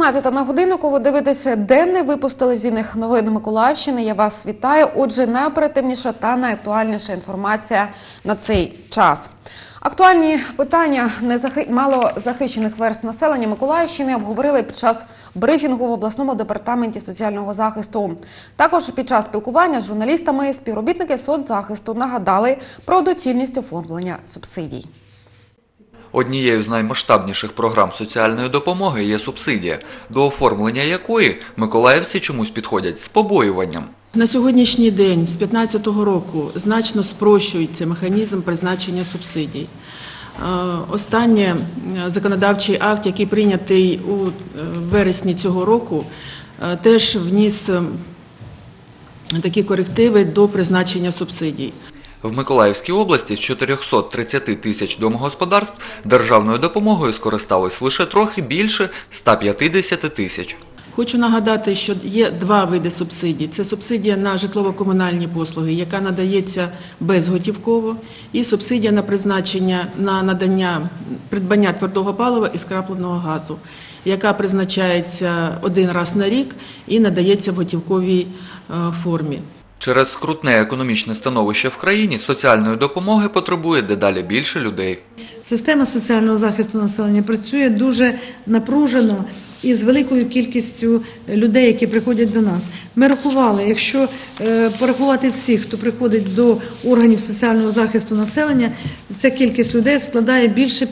14 на годиннику. Ви дивитеся денний випуск телевізійних новин Миколаївщини. Я вас вітаю. Отже, найоперативніша та найактуальніша інформація на цей час. Актуальні питання малозахищених верств населення Миколаївщини обговорили під час брифінгу в обласному департаменті соціального захисту. Також під час спілкування з журналістами співробітники соцзахисту нагадали про доцільність оформлення субсидій. Однією з наймасштабніших програм соціальної допомоги є субсидія, до оформлення якої миколаївці чомусь підходять з побоюванням. На сьогоднішній день, з 2015 року, значно спрощується механізм призначення субсидій. Останній законодавчий акт, який прийнятий у вересні цього року, теж вніс такі корективи до призначення субсидій. В Миколаївській області з 430 тисяч домогосподарств державною допомогою скористались лише трохи більше 150 тисяч. Хочу нагадати, що є два види субсидій. Це субсидія на житлово-комунальні послуги, яка надається безготівково, і субсидія на призначення на придбання твердого палива і скрапленого газу, яка призначається один раз на рік і надається в готівковій формі. Через скрутне економічне становище в країні соціальної допомоги потребує дедалі більше людей. Система соціального захисту населення працює дуже напружено і з великою кількістю людей, які приходять до нас. Ми рахували, якщо порахувати всіх, хто приходить до органів соціального захисту населення, ця кількість людей складає більше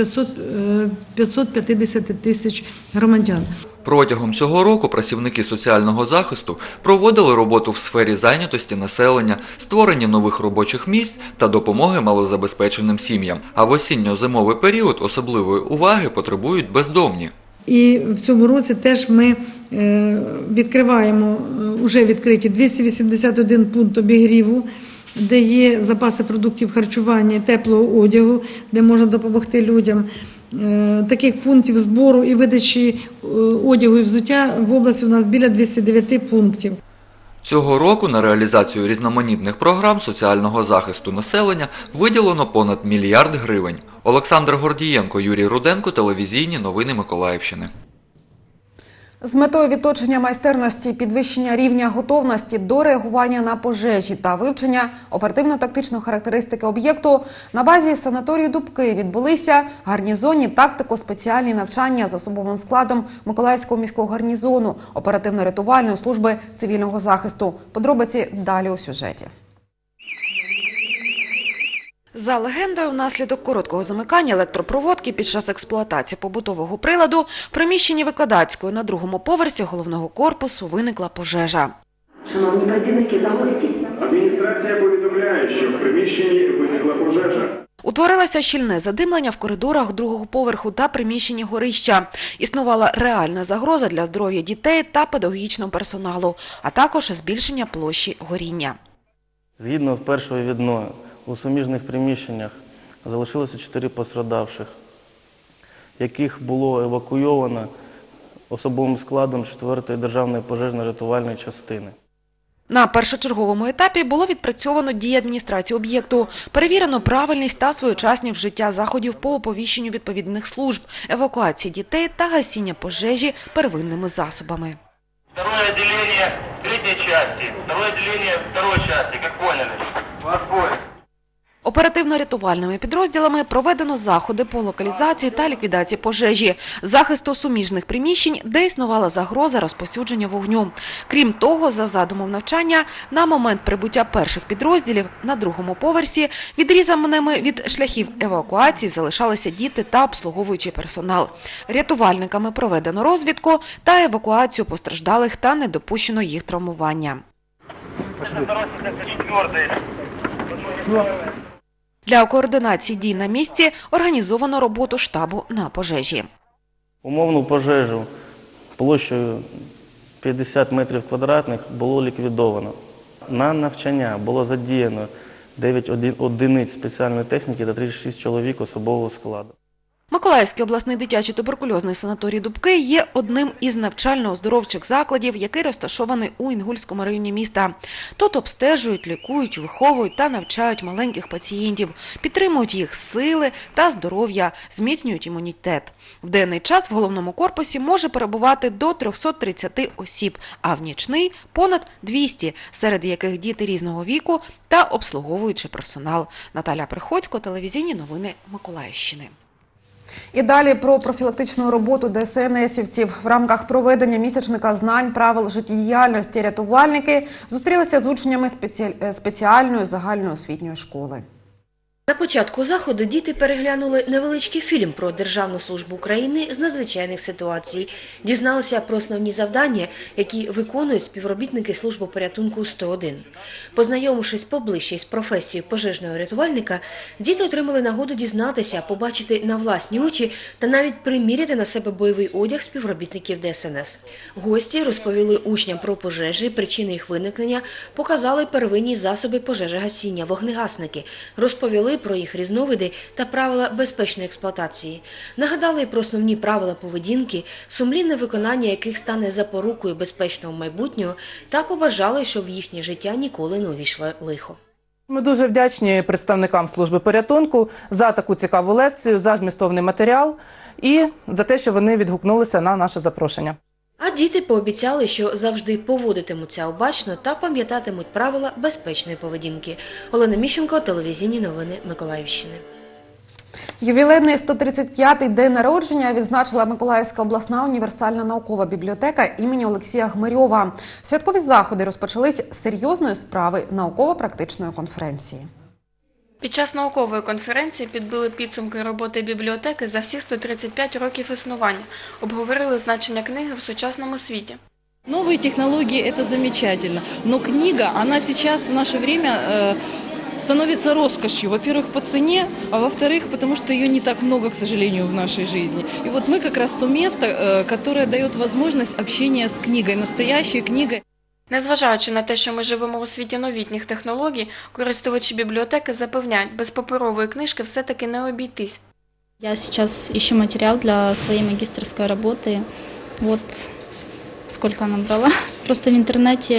550 тисяч громадян. Протягом цього року працівники соціального захисту проводили роботу в сфері зайнятості населення, створення нових робочих місць та допомоги малозабезпеченим сім'ям. А в осінньо-зимовий період особливої уваги потребують бездомні. І в цьому році теж ми відкриваємо, вже відкриті 281 пункт обігріву, де є запаси продуктів харчування, теплого одягу, де можна допомогти людям. Таких пунктів збору і видачі одягу і взуття в області у нас біля 209 пунктів. Цього року на реалізацію різноманітних програм соціального захисту населення виділено понад $1 мільярд. Олександр Гордієнко, Юрій Руденко, телевізійні новини Миколаївщини. З метою відточення майстерності, підвищення рівня готовності до реагування на пожежі та вивчення оперативно-тактичної характеристики об'єкту на базі санаторію Дубки відбулися гарнізонні тактико-спеціальні навчання з особовим складом Миколаївського міського гарнізону оперативно-рятувальної служби цивільного захисту. Подробиці далі у сюжеті. За легендою, внаслідок короткого замикання електропроводки під час експлуатації побутового приладу в приміщенні викладацької на другому поверсі головного корпусу виникла пожежа. Шановні працівники та гості, адміністрація повідомляє, що в приміщенні виникла пожежа. Утворилося щільне задимлення в коридорах другого поверху та приміщенні горища. Існувала реальна загроза для здоров'я дітей та педагогічного персоналу, а також збільшення площі горіння. Згідно з першою відною, у суміжних приміщеннях залишилося 4 постраждалих, яких було евакуйовано особовим складом 4-ї державної пожежно-рятувальної частини. На першочерговому етапі було відпрацьовано дії адміністрації об'єкту, перевірено правильність та своєчасність вжиття заходів по оповіщенню відповідних служб, евакуації дітей та гасіння пожежі первинними засобами. Второе отделение третьей части, второе отделение второй части, как поняли? Вас понял. Оперативно-рятувальними підрозділами проведено заходи по локалізації та ліквідації пожежі, захисту суміжних приміщень, де існувала загроза розповсюдження вогню. Крім того, за задумом навчання, на момент прибуття перших підрозділів на другому поверсі відрізаними від шляхів евакуації залишалися діти та обслуговуючий персонал. Рятувальниками проведено розвідку та евакуацію постраждалих та не допущено їх травмування. Для координації дій на місці організовано роботу штабу на пожежі. Умовну пожежу площею 50 метрів квадратних було ліквідовано. На навчання було задіяно 9 одиниць спеціальної техніки та 36 чоловік особового складу. Миколаївський обласний дитячий туберкульозний санаторій «Дубки» є одним із навчально-оздоровчих закладів, який розташований у Інгульському районі міста. Тут обстежують, лікують, виховують та навчають маленьких пацієнтів, підтримують їх сили та здоров'я, зміцнюють імунітет. В денний час в головному корпусі може перебувати до 330 осіб, а в нічний – понад 200, серед яких діти різного віку та обслуговуючий персонал. Наталя Приходько, телевізійні новини Миколаївщини. І далі про профілактичну роботу ДСНСівців. В рамках проведення місячника знань правил життєдіяльності рятувальники зустрілися з учнями спеціальної загальноосвітньої школи. На початку заходу діти переглянули невеличкий фільм про Державну службу України з надзвичайних ситуацій. Дізналися про основні завдання, які виконують співробітники служби порятунку 101. Познайомившись поближче з професією пожежного рятувальника, діти отримали нагоду дізнатися, побачити на власні очі та навіть приміряти на себе бойовий одяг співробітників ДСНС. Гості розповіли учням про пожежі, причини їх виникнення, показали первинні засоби пожежогасіння, вогнегасники, розповіли про їх різновиди та правила безпечної експлуатації. Нагадали про основні правила поведінки, сумлінне виконання яких стане запорукою безпечного майбутнього, та побажали, щоб в їхнє життя ніколи не увійшло лихо. Ми дуже вдячні представникам служби порятунку за таку цікаву лекцію, за змістовний матеріал і за те, що вони відгукнулися на наше запрошення. А діти пообіцяли, що завжди поводитимуться обачно та пам'ятатимуть правила безпечної поведінки. Олена Міщенко, телевізійні новини Миколаївщини. Ювілейний 135-й день народження відзначила Миколаївська обласна універсальна наукова бібліотека імені Олексія Гмирьова. Святкові заходи розпочались з серйозної справи науково-практичної конференції. Під час наукової конференції підбили підсумки роботи бібліотеки за всі 135 років існування, обговорили значення книги в сучасному світі. Новые технологии – это замечательно, но книга, она сейчас в наше время становится роскошью. Во-первых, по цене, а во-вторых, потому что ее не так много, к сожалению, в нашей жизни. И вот мы как раз то место, которое дает возможность общения с книгой, настоящей книгой. Незважаючи на те, що ми живемо у світі новітніх технологій, користувачі бібліотеки запевняють, без паперової книжки все-таки не обійтись. Я сейчас ищу материал для своей магистерской работы. Вот сколько набрала. Просто в интернете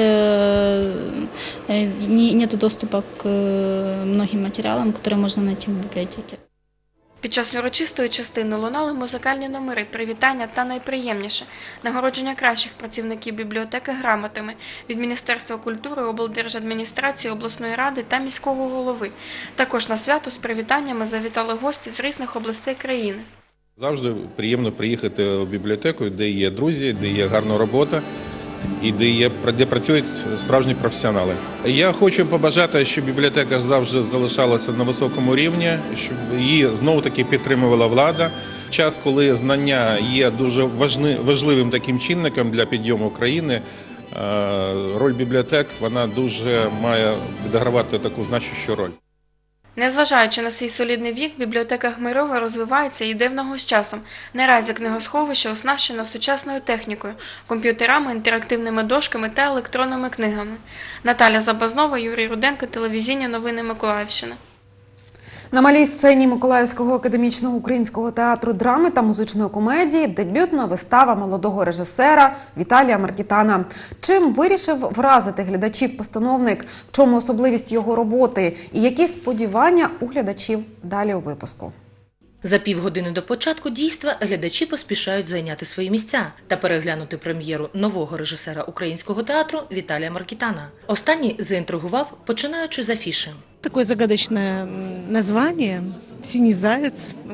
нет доступа к многим материалам, которые можно найти в библиотеке. Під час урочистої частини лунали музикальні номери, привітання та найприємніше – нагородження кращих працівників бібліотеки грамотами від Міністерства культури, облдержадміністрації, обласної ради та міського голови. Також на свято з привітаннями завітали гості з різних областей країни. Завжди приємно приїхати у бібліотеку, де є друзі, де є гарна робота і де працюють справжні професіонали. Я хочу побажати, щоб бібліотека завжди залишалася на високому рівні, щоб її знову-таки підтримувала влада. Час, коли знання є дуже важливим таким чинником для підйому країни, роль бібліотек, вона дуже має відігравати таку значущу роль. Незважаючи на свій солідний вік, бібліотека Гмирьова розвивається і йде в ногу з часом. Наразі книгосховище оснащено сучасною технікою, комп'ютерами, інтерактивними дошками та електронними книгами. Наталя Забазнова, Юрій Руденко, телевізійні новини Миколаївщини. На малій сцені Миколаївського академічного українського театру драми та музичної комедії дебютна вистава молодого режисера Віталія Маркітана. Чим вирішив вразити глядачів постановник, в чому особливість його роботи і які сподівання у глядачів далі у випуску. За півгодини до початку дійства глядачі поспішають зайняти свої місця та переглянути прем'єру нового режисера українського театру Віталія Маркітана. Останній заінтригував, починаючи з афіши. Такое загадочное название «Синий заяц».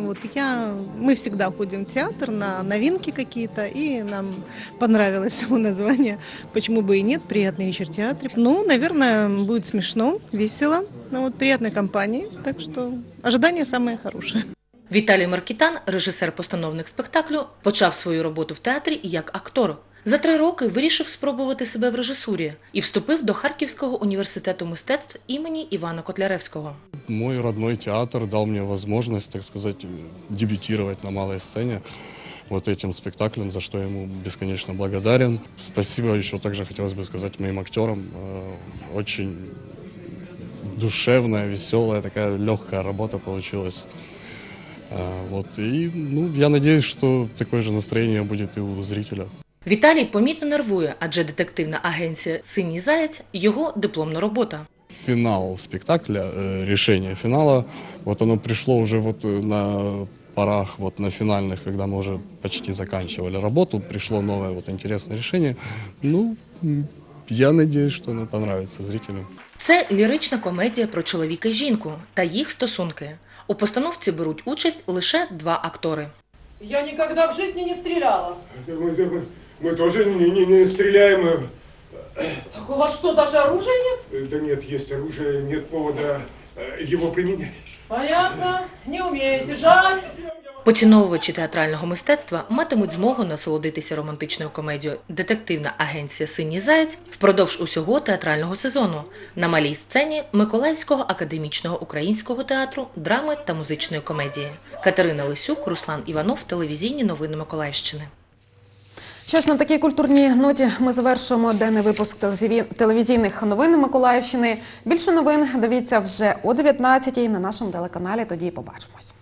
Мы всегда ходим в театр на новинки какие-то, и нам понравилось само название. Почему бы и нет, приятный вечер в театре. Наверное, будет смешно, весело, приятной компании, так что ожидания самые хорошие. Віталій Маркітан, режисер-постановник спектаклю, почав свою роботу в театрі як актор. За 3 роки вирішив спробувати себе в режисурі і вступив до Харківського університету мистецтв імені Івана Котляревського. Мой родной театр дал мне возможность, так сказать, дебютировать на малой сцене вот этим спектаклем, за что я ему бесконечно благодарен. Спасибо еще также хотелось бы сказать моим актерам. Очень душевная, веселая, такая легкая работа получилась. Вот. И я надеюсь, что такое же настроение будет и у зрителя. Віталій помітно нервує, адже детективна агенція «Синій заяць» – його дипломна робота. Финал спектакля, решение финала, вот оно пришло уже вот на порах, вот на финальных, когда мы уже почти заканчивали работу, пришло новое вот интересное решение. Я надеюсь, что оно понравится зрителям. Це лірична комедія про чоловіка і жінку та їх стосунки. У постановці беруть участь лише 2 актори. Я ніколи в житті не стріляла. Мы тоже не стреляем. Так у вас що, даже оружия нет? Да нет, есть оружие, нет повода его применять. Понятно, не умієте, жаль. Поціновувачі театрального мистецтва матимуть змогу насолодитися романтичною комедією «Детективна агенція «Синій заяць» впродовж усього театрального сезону на малій сцені Миколаївського академічного українського театру драми та музичної комедії. Катерина Лисюк, Руслан Іванов, телевізійні новини Миколаївщини. Що ж, на такій культурній ноті ми завершуємо денний випуск телевізійних новин Миколаївщини. Більше новин дивіться вже о 19-й на нашому телеканалі. Тоді і побачимось.